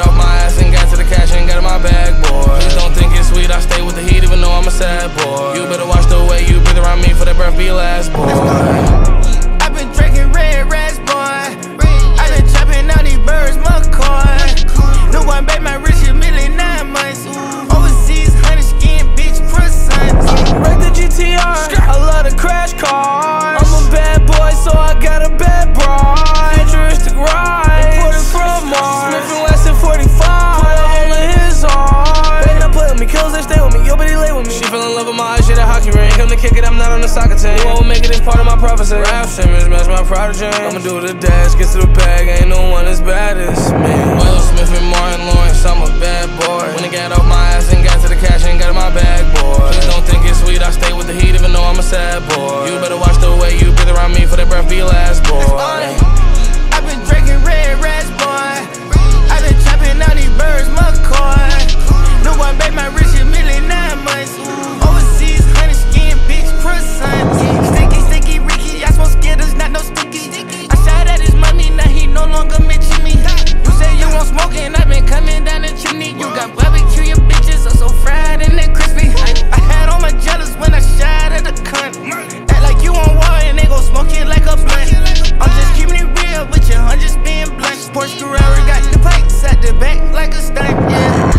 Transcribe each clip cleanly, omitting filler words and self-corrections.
off my ass and got to the cash and got in my bag, boy. Please don't think it's sweet, I stay with the heat even though I'm a sad boy. You better watch the way you breathe around me for that breath be your last, boy. I've been drinking red rats, boy. I've been chopping out these birds, McCoy. No one bet my rich a million 9 months. Overseas, honey skin, bitch, croissants. Wreck the GTR, I love the crash cars. I'm a bad boy, so I got a bad bride. Futuristic ride, imported from Mars. Smith and Wesson 45, put a hole in his heart. They not play with me, kills they stay with me, yo, but he lay with me. She fell in love with my eyes, shit a hockey ring. Come to kick it, I'm not on the soccer team. You won't make it, it's part of my prophecy. Rap Simmons, match my prodigy. I'ma do the dash, get to the bag, ain't no one as bad as me. Will Smith and Martin Lawrence, I'm a bad boy. When he got off my ass and got to the cash and got in my bag, boy. Please don't think it's sweet, I stay with the heat even though I'm a sad boy. You better watch the way you breathe around me for that breath be your last, boy. I've been drinking red rats, boy. I've been chopping out these birds, McCoy. No one bet my rich a million 9 months. Overseas, honey skin, bitch, croissants. Sticky, sticky, Ricky, I smoke Skittles, not no sticky. I shot at his mommy, now he no longer mention me. You say you want smoking, I've been coming down the chimney. You got barbecue, your bitches are so fried and they crispy. I had all my jealous when I shot at the cunt. Act like you on war and they gon' smoke it like a blunt. I'm just keeping it real with your hundreds being blunt. Porsche Carrera got the pipes at the back like a stunt, yeah.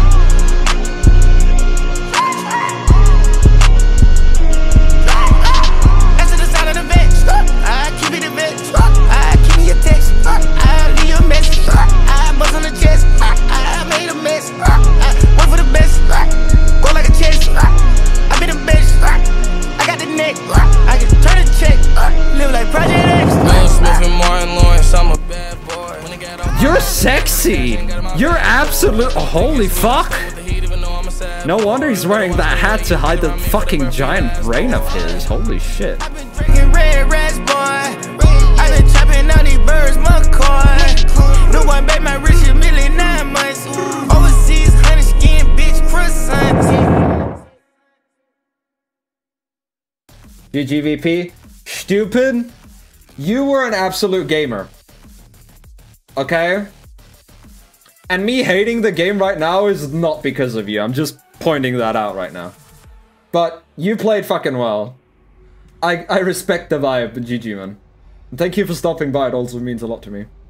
That's the sound of the bench. I keep it a bitch. I keep me a text. I leave a message. I buzz on the chest. I made a mess. I went for the best. Go like a chest. I been the best. I got the neck. I can turn a check. Live like Project X. Will Smith and Martin Lawrence, I'm a bad boy. When he got off You're sexy. You're absolute. Holy fuck. No wonder he's wearing that hat to hide the fucking giant brain of his. Holy shit. I've been drinking red rats, boy. I've been chopping out these birds, McCoy. No one bet my rich a million 9 months. Overseas, honey skin, bitch, croissants. GGVP. Stupid. You were an absolute gamer. Okay? And me hating the game right now is not because of you. I'm just pointing that out right now. But you played fucking well. I respect the vibe, GG, man. And thank you for stopping by. It also means a lot to me.